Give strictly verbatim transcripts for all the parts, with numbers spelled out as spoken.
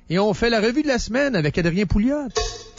Et on fait la revue de la semaine avec Adrien Pouliot.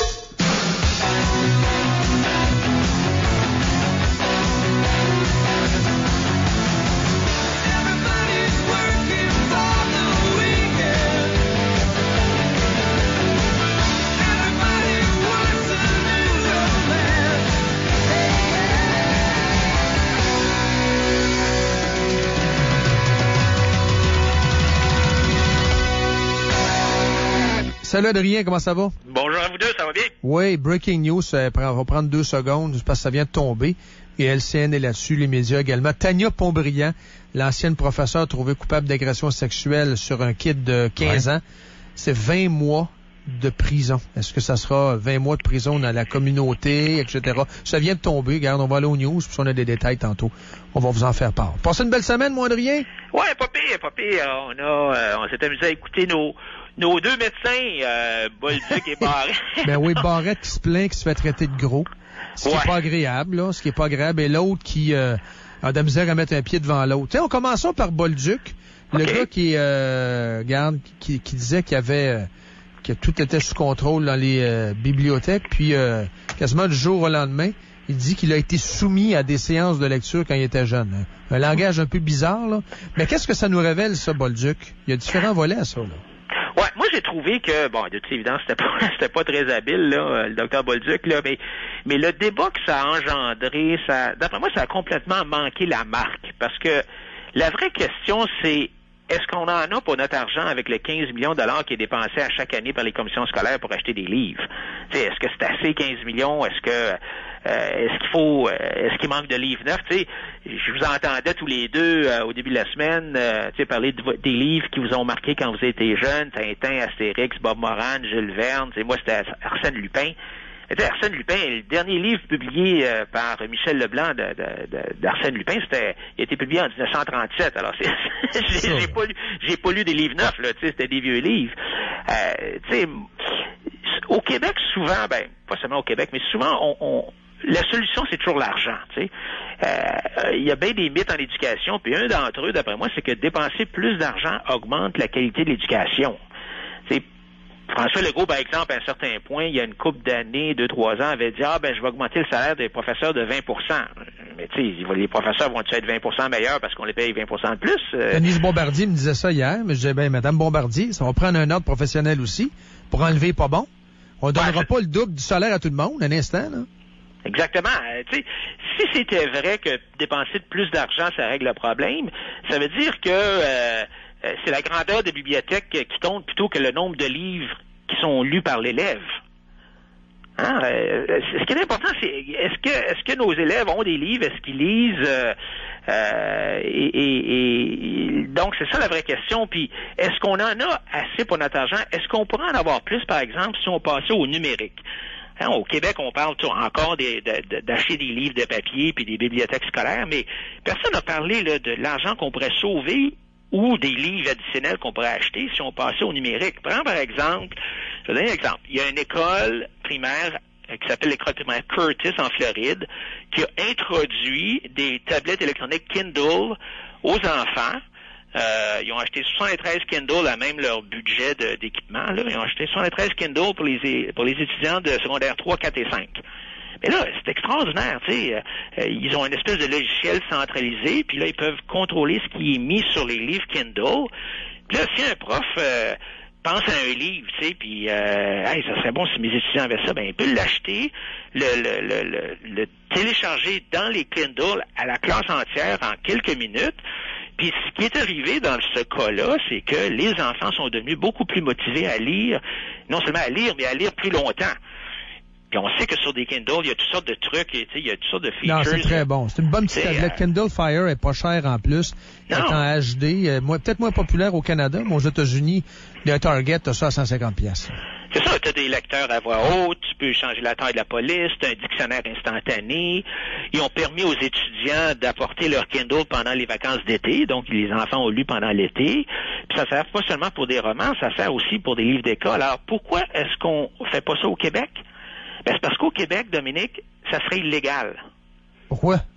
Salut Adrien, comment ça va? Bonjour à vous deux, ça va bien? Oui, breaking news, ça va prendre deux secondes parce que ça vient de tomber. Et L C N est là-dessus, les médias également. Tania Pontbriand, l'ancienne professeure trouvée coupable d'agression sexuelle sur un kid de quinze ouais. ans, c'est vingt mois de prison. Est-ce que ça sera vingt mois de prison dans la communauté, et cetera. Ça vient de tomber. Regarde, on va aller aux news, puis on a des détails tantôt. On va vous en faire part. Passez une belle semaine, moi, Adrien? Ouais, pas pire, pas pire. On a, euh, on s'est amusé à écouter nos... Nos deux médecins, euh, Bolduc et Barrette. Ben oui, Barrette qui se plaint, qui se fait traiter de gros. Ce qui ouais. est pas agréable, là. Ce qui est pas agréable. Et l'autre qui euh, a de la misère à mettre un pied devant l'autre. Tu sais, on commençons par Bolduc. Le okay. gars qui, euh, regarde, qui, qui disait qu'il y avait, euh, que tout était sous contrôle dans les euh, bibliothèques. Puis, euh, quasiment du jour au lendemain, il dit qu'il a été soumis à des séances de lecture quand il était jeune. Un langage un peu bizarre, là. Mais qu'est-ce que ça nous révèle, ça, Bolduc? Il y a différents volets à ça, là. Ouais, moi j'ai trouvé que, bon, de toute évidence, c'était pas, c'était pas très habile, là, le docteur Bolduc, là, mais, mais le débat que ça a engendré, ça, d'après moi, ça a complètement manqué la marque. Parce que la vraie question, c'est, est-ce qu'on en a pour notre argent avec les quinze millions de dollars qui est dépensé à chaque année par les commissions scolaires pour acheter des livres? T'sais, est-ce que c'est assez quinze millions? Est-ce que, euh, est-ce qu'il faut, euh, est-ce qu'il manque de livres neufs? T'sais, je vous entendais tous les deux euh, au début de la semaine, euh, tu sais, parler de, des livres qui vous ont marqué quand vous étiez jeunes, Tintin, Astérix, Bob Moran, Jules Verne, t'sais, moi c'était Arsène Lupin. Et Arsène Lupin, le dernier livre publié euh, par Michel Leblanc de, de, de, d'Arsène Lupin, c'était, il a été publié en dix-neuf cent trente-sept. Alors, c'est, j'ai, j'ai pas lu, j'ai pas lu des livres neufs, là, tu sais, c'était des vieux livres. Euh, tu sais, au Québec, souvent, ben, pas seulement au Québec, mais souvent, on, on la solution, c'est toujours l'argent, tu sais. Euh, il y a bien des mythes en éducation, puis un d'entre eux, d'après moi, c'est que dépenser plus d'argent augmente la qualité de l'éducation. C'est François Legault, par exemple, à un certain point, il y a une couple d'années, deux, trois ans, avait dit « Ah, ben, je vais augmenter le salaire des professeurs de vingt pour cent. » Mais tu sais, les professeurs vont-ils être vingt pour cent meilleurs parce qu'on les paye vingt pour cent de plus? Euh... Denise Bombardier me disait ça hier, mais je disais, ben, Madame Bombardier, ça va prendre un ordre professionnel aussi pour enlever pas bon. On ne donnera ouais, pas le double du salaire à tout le monde, un instant, là. Exactement. Euh, tu sais, si c'était vrai que dépenser plus d'argent, ça règle le problème, ça veut dire que euh, c'est la grandeur des bibliothèques qui compte plutôt que le nombre de livres qui sont lus par l'élève. Hein? Euh, ce qui est important, c'est est-ce que est-ce que nos élèves ont des livres, est-ce qu'ils lisent euh, euh, et, et, et donc c'est ça la vraie question. Puis est-ce qu'on en a assez pour notre argent? Est-ce qu'on pourrait en avoir plus, par exemple, si on passait au numérique? Hein, au Québec, on parle encore des, de, de, d'acheter des livres de papier puis des bibliothèques scolaires, mais personne n'a parlé là, de l'argent qu'on pourrait sauver ou des livres additionnels qu'on pourrait acheter si on passait au numérique. Prends par exemple, je vais donner un exemple. Il y a une école primaire euh, qui s'appelle l'école primaire Curtis en Floride qui a introduit des tablettes électroniques Kindle aux enfants. Euh, ils ont acheté soixante-treize Kindle à même leur budget de, d'équipement. Là. Ils ont acheté soixante-treize Kindle pour les, pour les étudiants de secondaire trois, quatre et cinq. Mais là, c'est extraordinaire, tu sais. Euh, ils ont une espèce de logiciel centralisé, puis là, ils peuvent contrôler ce qui est mis sur les livres Kindle. Puis là, si un prof euh, pense à un livre, tu sais, puis euh, hey, ça serait bon si mes étudiants avaient ça, ben il peut l'acheter, le, le, le, le, le télécharger dans les Kindle à la classe entière en quelques minutes. Puis ce qui est arrivé dans ce cas-là, c'est que les enfants sont devenus beaucoup plus motivés à lire, non seulement à lire, mais à lire plus longtemps. Puis on sait que sur des Kindle, il y a toutes sortes de trucs, et, il y a toutes sortes de features. Non, c'est très bon. C'est une bonne petite tablette. Euh... Kindle Fire est pas cher en plus. Elle est en H D. Euh, moi, peut-être moins populaire au Canada, mais aux États-Unis, le Target, t'as ça à cent cinquante piastres. C'est ça, tu as des lecteurs à voix haute, tu peux changer la taille de la police, tu as un dictionnaire instantané. Ils ont permis aux étudiants d'apporter leur Kindle pendant les vacances d'été, donc les enfants ont lu pendant l'été. Puis ça sert pas seulement pour des romans, ça sert aussi pour des livres d'école. Alors pourquoi est-ce qu'on fait pas ça au Québec? Ben, c'est parce qu'au Québec, Dominique, ça serait illégal. Pourquoi?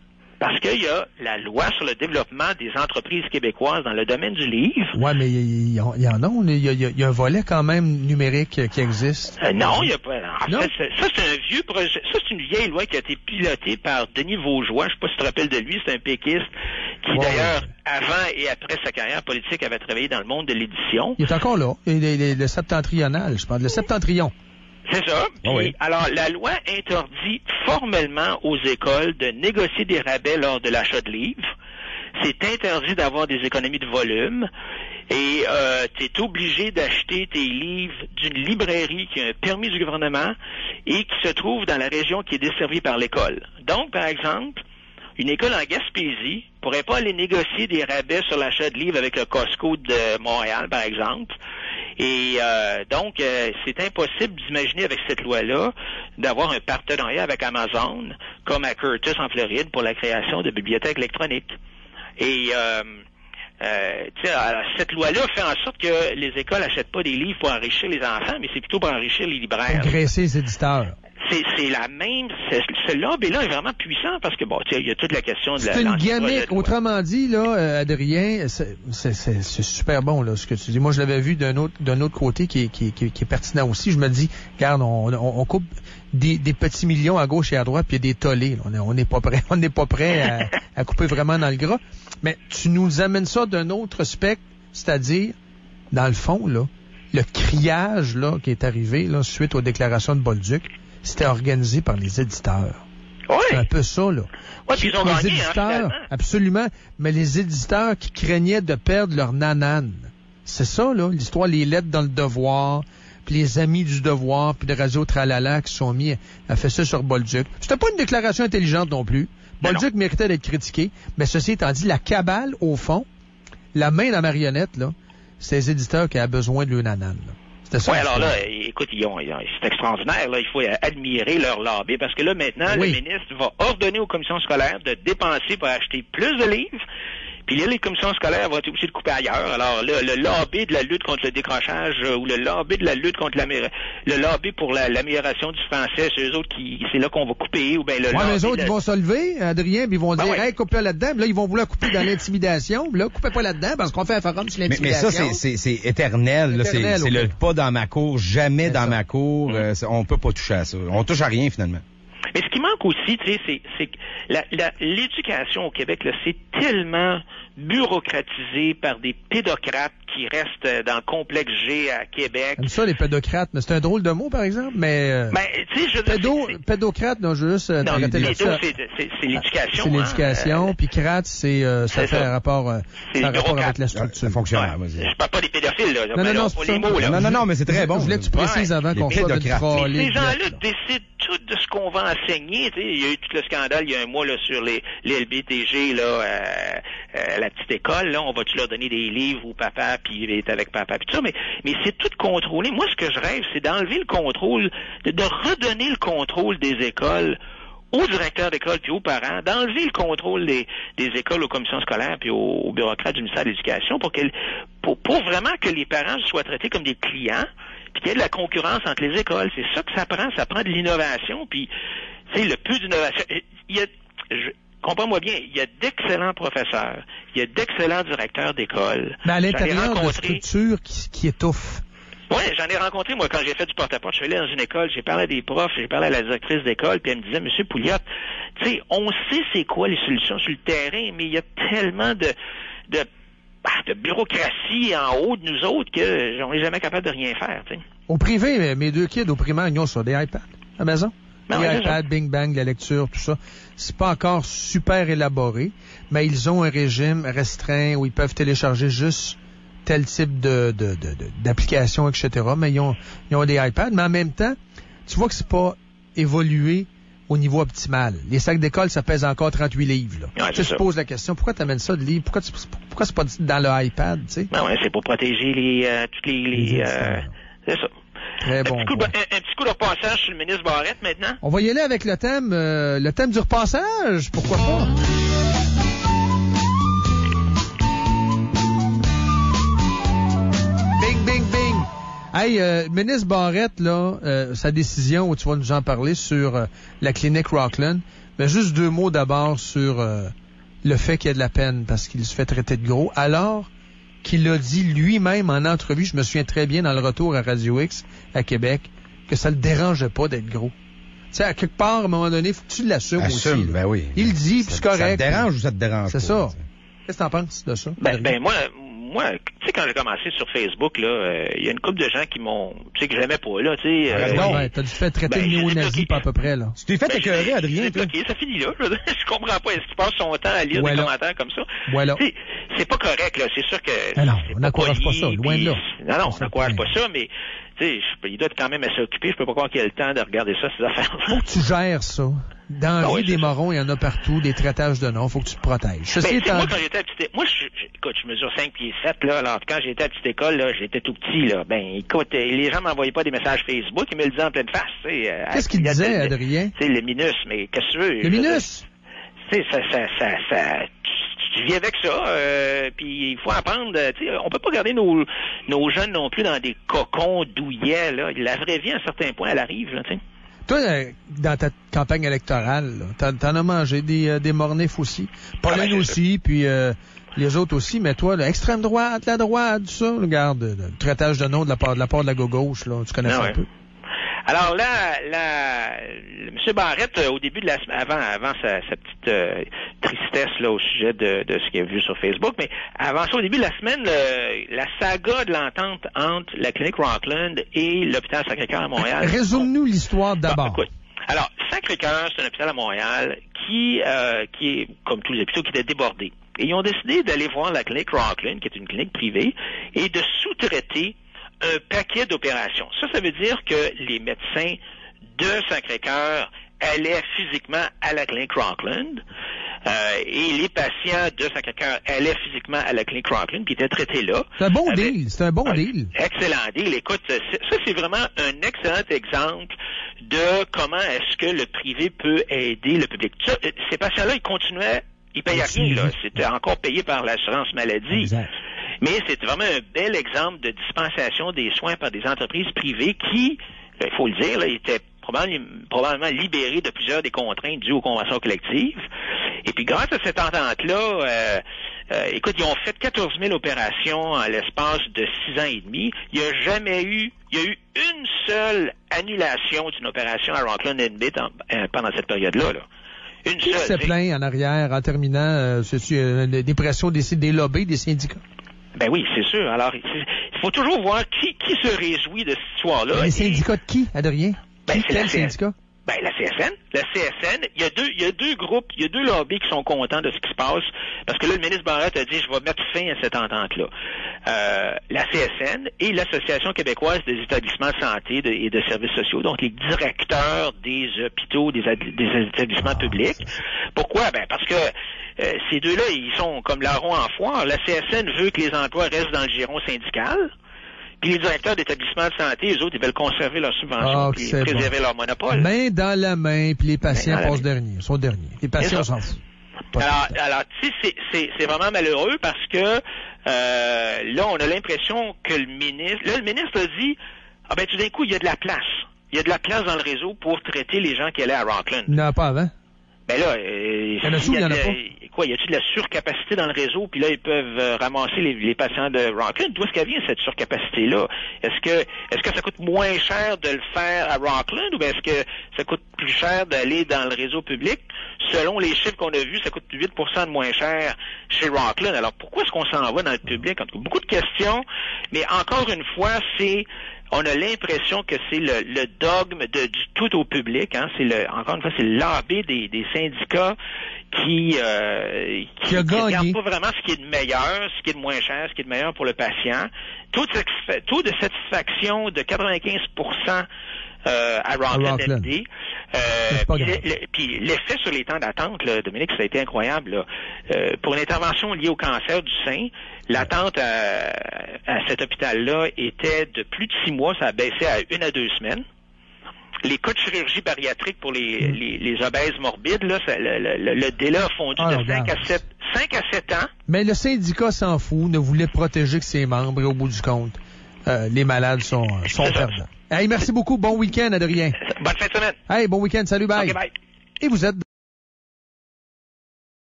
Parce qu'il y a la loi sur le développement des entreprises québécoises dans le domaine du livre. Ouais, mais il y, y, y en a, il y, y, y a un volet quand même numérique qui existe. Euh, non, il n'y a pas. En non? fait, ça, c'est un vieux projet. Ça, c'est une vieille loi qui a été pilotée par Denis Vaugeois. Je ne sais pas si tu te rappelles de lui. C'est un péquiste qui, ouais, d'ailleurs, avant et après sa carrière politique, avait travaillé dans le monde de l'édition. Il est encore là. Il est, il est le septentrional, je pense. Le septentrion. C'est ça. Puis, oui. Alors, la loi interdit formellement aux écoles de négocier des rabais lors de l'achat de livres. C'est interdit d'avoir des économies de volume. Et euh, tu es obligé d'acheter tes livres d'une librairie qui a un permis du gouvernement et qui se trouve dans la région qui est desservie par l'école. Donc, par exemple, une école en Gaspésie pourrait pas aller négocier des rabais sur l'achat de livres avec le Costco de Montréal, par exemple. Et euh, donc, euh, c'est impossible d'imaginer avec cette loi-là d'avoir un partenariat avec Amazon, comme à Curtis en Floride, pour la création de bibliothèques électroniques. Et euh, euh, cette loi-là fait en sorte que les écoles n'achètent pas des livres pour enrichir les enfants, mais c'est plutôt pour enrichir les libraires. Engraisser les éditeurs. C'est, c'est la même, c'est, ce lobby-là est vraiment puissant parce que, bon, tu sais, il y a toute la question de la... C'est une gimmick. Autrement dit, là, euh, Adrien, c'est, c'est, c'est, c'est super bon, là, ce que tu dis. Moi, je l'avais vu d'un autre, d'un autre côté qui est, qui, qui, qui est pertinent aussi. Je me dis, regarde, on, on, on coupe des, des petits millions à gauche et à droite, puis il y a des tollés. Là. On n'est pas prêt, on n'est pas prêt à, à couper vraiment dans le gras. Mais tu nous amènes ça d'un autre spectre, c'est-à-dire, dans le fond, là, le criage, là, qui est arrivé, là, suite aux déclarations de Bolduc, c'était organisé par les éditeurs. Oui. C'est un peu ça, là. Oui, puis ils ont les gagné, éditeurs, hein, absolument, mais les éditeurs qui craignaient de perdre leur nanane. C'est ça, là, l'histoire, les lettres dans le Devoir, puis les amis du Devoir, puis de Radio Tralala qui sont mis à faire ça sur Bolduc. C'était pas une déclaration intelligente non plus. Bolduc méritait d'être critiqué, mais ceci étant dit, la cabale, au fond, la main dans la marionnette, là, c'est les éditeurs qui ont besoin de leur nanane, là. Oui, alors là, écoute, ils ont, ils ont, c'est extraordinaire. Là, il faut admirer leur lobby parce que là, maintenant, oui. Le ministre va ordonner aux commissions scolaires de dépenser pour acheter plus de livres. Puis là, les commissions scolaires vont être obligées de couper ailleurs. Alors là, le lobby de la lutte contre le décrochage euh, ou le lobby de la lutte contre l'amélioration, le lobby pour la, l'amélioration du français, c'est eux autres qui, c'est là qu'on va couper. Ou bien le ouais, lobby mais eux autres, de... ils vont se lever, Adrien, puis ils vont ben dire, ouais. Hey, coupe là-dedans. Puis là, ils vont vouloir couper dans l'intimidation. Puis là, coupez pas là-dedans parce qu'on fait un forum sur l'intimidation. Mais, mais ça, c'est, c'est, c'est éternel. Là, éternel c'est, c'est le pas dans ma cour, jamais c'est dans ça. Ma cour. Mmh. Euh, on peut pas toucher à ça. On touche à rien, finalement. Mais ce qui manque aussi, tu sais, c'est, c'est que la, la, l'éducation au Québec, là, c'est tellement bureaucratisé par des pédocrates qui restent dans le complexe G à Québec. Comme ça, les pédocrates, mais c'est un drôle de mot, par exemple, mais... Euh, ben, tu sais, je veux pédo, dire... Pédocrate, non, je veux juste... Euh, non, pédo, c'est, c'est, c'est l'éducation. C'est l'éducation, hein, puis crate, c'est... Euh, ça fait un rapport, euh, ça rapport avec la structure. Ça fonctionne. Ouais, je parle pas des pédophiles, là. Non, non, non, pas les mots, là. non, non, non, mais c'est très bon. Je voulais que tu précises ouais. avant qu'on soit de troller. Ces gens-là décident tout de ce qu'on va enseigner. Tu sais, il y a eu tout le scandale il y a un mois là sur les, les L B T G là, euh, euh, la petite école. Là, on va-tu leur donner des livres ou papa puis il est avec papa puis tout ça. Mais mais c'est tout contrôlé. Moi, ce que je rêve, c'est d'enlever le contrôle, de, de redonner le contrôle des écoles aux directeurs d'école puis aux parents, d'enlever le contrôle des, des écoles aux commissions scolaires puis aux, aux bureaucrates du ministère de l'Éducation pour que pour, pour vraiment que les parents soient traités comme des clients. Puis qu'il y ait de la concurrence entre les écoles. C'est ça que ça prend. Ça prend de l'innovation. Puis, tu sais, le plus d'innovation. Il y a, je, comprends-moi bien, il y a d'excellents professeurs. Il y a d'excellents directeurs d'école. Mais à l'intérieur de la structure qui, qui étouffe. Oui, j'en ai rencontré, moi, quand j'ai fait du porte-à-porte. Je suis allé dans une école, j'ai parlé à des profs, j'ai parlé à la directrice d'école, puis elle me disait, Monsieur Pouliot, tu sais, on sait c'est quoi les solutions sur le terrain, mais il y a tellement de... de de bureaucratie en haut de nous autres qu'on n'est jamais capable de rien faire. T'sais. Au privé, mes deux kids au primaire, ils ont sur des iPads à la maison. Ben des ouais, iPads, Bing Bang, la lecture, tout ça. C'est pas encore super élaboré, mais ils ont un régime restreint où ils peuvent télécharger juste tel type de, de, de, de d'application, et cetera. Mais ils ont, ils ont des iPads. Mais en même temps, tu vois que c'est pas évolué au niveau optimal. Les sacs d'école, ça pèse encore trente-huit livres. Là. Ouais, tu te poses la question, pourquoi tu amènes ça de livres? Pourquoi, tu, pourquoi c'est pas dans le iPad? Tu sais? Ben ouais, c'est pour protéger les, euh, toutes les... les, les euh, c'est ça. Très bon. Un petit, coup de, un, un petit coup de repassage sur le ministre Barrette maintenant. On va y aller avec le thème, euh, le thème du repassage. Pourquoi pas? Bing, bing, bing. Hey, euh, ministre Barrette, là, euh, sa décision, tu vas nous en parler sur euh, la clinique Rockland. Mais juste deux mots d'abord sur euh, le fait qu'il y a de la peine parce qu'il se fait traiter de gros, alors qu'il a dit lui-même en entrevue, je me souviens très bien dans le retour à Radio X à Québec, que ça le dérangeait pas d'être gros. Tu sais, à quelque part, à un moment donné, faut que tu l'assumes aussi. Assume, ben oui. Il le dit, puis c'est correct. Ça te dérange ou ça te dérange C'est pas, ça. T'sais. Qu'est-ce que t'en penses de ça? Ben, ben moi, moi, tu sais, quand j'ai commencé sur Facebook, là, il euh, y a une couple de gens qui m'ont, tu sais, que j'aimais pas, là, tu sais. Euh, non, ouais, t'as dû te faire traiter ben, de néo-nazi, pas à peu près, là. Tu t'es fait ben, écœurer, Adrien, toi? OK, ça finit là. Je comprends pas. Est-ce qu'il passe son temps à lire voilà. des commentaires comme ça? Voilà. Tu sais, c'est pas correct, là. C'est sûr que. Ah non, on n'encourage pas ça, loin de là. Non, non, on n'encourage pas ça, mais, tu sais, il doit être quand même assez occupé. Je peux pas croire qu'il ait le temps de regarder ça, ces affaires-là. Faut que tu gères ça. Dans la ah vie oui, des ça. morons, il y en a partout, des traitages de noms, faut que tu te protèges. Ben, étant... Moi, quand j'étais à petite moi, je, je, écoute, je mesure cinq pieds sept, là, alors quand j'étais à petite école, là, j'étais tout petit, là. Ben, écoute, les gens m'envoyaient pas des messages Facebook, ils me le disaient en pleine face, tu sais. Qu'est-ce qu'ils disaient, Adrien? C'est le minus, mais qu'est-ce que tu veux? Le minus? Tu sais, ça, ça, ça, ça, tu, tu vis avec ça, euh, puis il faut apprendre, tu sais, on peut pas garder nos, nos jeunes non plus dans des cocons douillets, là. La vraie vie, à un certain point, elle arrive, là, tu sais. Toi, dans ta campagne électorale, t'en, t'en as mangé des, euh, des mornifs aussi. Pauline ah, aussi, puis euh, les autres aussi, mais toi, l'extrême droite, la droite, tout ça, regarde, le traitage de nom de la part de la, part de la gauche, là, tu connais non, ça ouais. un peu. Alors là, là, M. Barrette, au début de la semaine, avant, avant sa, sa petite euh, tristesse là au sujet de, de ce qu'il a vu sur Facebook, mais avant ça, au début de la semaine, le, la saga de l'entente entre la clinique Rockland et l'hôpital Sacré-Cœur à Montréal. Résume-nous l'histoire d'abord. Bon, écoute, alors, Sacré-Cœur, c'est un hôpital à Montréal qui, euh, qui est, comme tous les hôpitaux, qui était débordé. Et ils ont décidé d'aller voir la clinique Rockland, qui est une clinique privée, et de sous-traiter un paquet d'opérations. Ça, ça veut dire que les médecins de Sacré-Cœur allaient physiquement à la clinique Rockland euh, et les patients de Sacré-Cœur allaient physiquement à la clinique Rockland puis étaient traités là. C'est un bon avec... deal, c'est un bon un deal. Excellent deal. Écoute, ça, c'est vraiment un excellent exemple de comment est-ce que le privé peut aider le public. Ça, ces patients-là, ils continuaient, ils payaient rien, là. C'était encore payé par l'assurance maladie. Exact. Mais c'est vraiment un bel exemple de dispensation des soins par des entreprises privées qui, il faut le dire, là, étaient probablement, probablement libérées de plusieurs des contraintes dues aux conventions collectives. Et puis grâce à cette entente-là, euh, euh, écoute, ils ont fait quatorze mille opérations en l'espace de six ans et demi. Il n'y a jamais eu, il y a eu une seule annulation d'une opération à Rockland and Bit pendant cette période-là, là. Une Qui seule. s'est plaint en arrière, en terminant, euh, c'est-tu euh, des pressions des, des lobbies, des syndicats? Ben oui, c'est sûr. Alors, il faut toujours voir qui, qui se réjouit de cette histoire-là. Les syndicats de qui, Adrien? Ben, qui, c'est quel la syndicat? Ben, la C S N. La C S N, il y a deux, il y a deux groupes, il y a deux lobbies qui sont contents de ce qui se passe, parce que là, le ministre Barrette a dit, je vais mettre fin à cette entente-là. Euh, la C S N et l'Association québécoise des établissements de santé de, et de services sociaux, donc les directeurs des hôpitaux, des, des établissements ah, publics. Pourquoi? Ben, parce que euh, ces deux-là, ils sont comme larrons en foire. La C S N veut que les emplois restent dans le giron syndical. Puis les directeurs d'établissements de santé, eux autres, ils veulent conserver leurs subventions oh, puis préserver bon. leur monopole. Main dans la main, puis les patients passent derniers, sont derniers. Les patients s'en foutent. Alors, alors tu sais, c'est, c'est, c'est vraiment malheureux parce que euh, là, on a l'impression que le ministre... Là, le ministre a dit, ah ben tout d'un coup, il y a de la place. Il y a de la place dans le réseau pour traiter les gens qui allaient à Rockland. Il n'y en a pas avant. Ben là, euh, il y en a sous, il y en a pas. Quoi, y a-t-il de la surcapacité dans le réseau, puis là, ils peuvent euh, ramasser les, les patients de Rockland? D'où est-ce qu'elle vient, cette surcapacité-là? Est-ce que est-ce que ça coûte moins cher de le faire à Rockland, ou bien est-ce que ça coûte plus cher d'aller dans le réseau public? Selon les chiffres qu'on a vus, ça coûte huit pour cent de moins cher chez Rockland. Alors, pourquoi est-ce qu'on s'en va dans le public? En tout cas, beaucoup de questions, mais encore une fois, c'est... On a l'impression que c'est le, le dogme de, du tout au public. Hein. C'est le, encore une fois, c'est l'A B des, des syndicats qui euh, qui ne regarde pas vraiment ce qui est de meilleur, ce qui est de moins cher, ce qui est de meilleur pour le patient. Taux de, taux de satisfaction de quatre-vingt-quinze pour cent euh, à Rockland M D. Euh, puis l'effet sur les temps d'attente, là, Dominique, ça a été incroyable. Là. Euh, pour une intervention liée au cancer du sein, l'attente à, à cet hôpital-là était de plus de six mois, ça a baissé à une à deux semaines. Les cas de chirurgie bariatrique pour les, mm. les, les obèses morbides, là, ça, le, le, le délai a fondu ah, de cinq à sept, cinq à sept ans. Mais le syndicat s'en fout, ne voulait protéger que ses membres, et au bout du compte. euh, les malades sont, sont perdants. Hey, merci beaucoup. Bon week-end, Adrien. Bonne fin de semaine. Hey, bon week-end. Salut, bye. Okay, bye. Et vous êtes dans